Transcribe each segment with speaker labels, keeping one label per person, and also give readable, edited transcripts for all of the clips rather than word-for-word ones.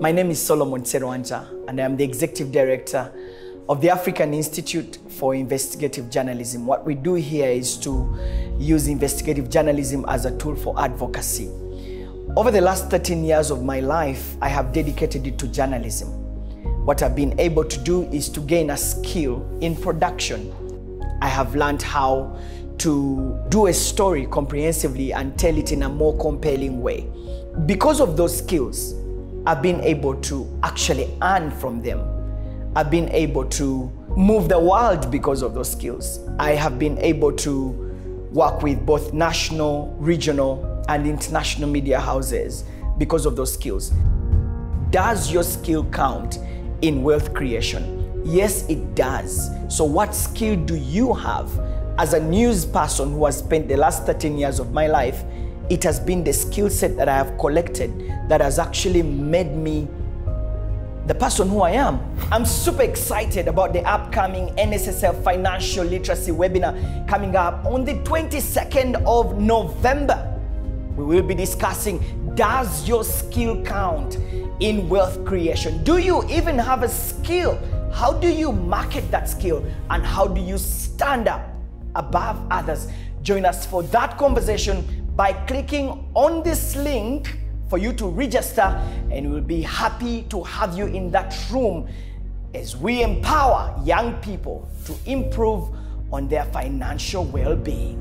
Speaker 1: My name is Solomon Serwanja, and I am the Executive Director of the African Institute for Investigative Journalism. What we do here is to use investigative journalism as a tool for advocacy. Over the last 13 years of my life, I have dedicated it to journalism. What I've been able to do is to gain a skill in production. I have learned how to do a story comprehensively and tell it in a more compelling way. Because of those skills, I've been able to actually earn from them. I've been able to move the world because of those skills. I have been able to work with both national, regional, and international media houses because of those skills. Does your skill count in wealth creation? Yes, it does. So what skill do you have? As a news person who has spent the last 13 years of my life, it has been the skill set that I have collected that has actually made me the person who I am. I'm super excited about the upcoming NSSF Financial Literacy webinar coming up on the 22nd of November. We will be discussing, does your skill count in wealth creation? Do you even have a skill? How do you market that skill? And how do you stand up above others? Join us for that conversation by clicking on this link for you to register, and we'll be happy to have you in that room as we empower young people to improve on their financial well-being.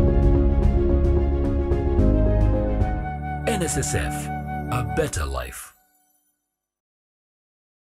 Speaker 2: NSSF, a better life.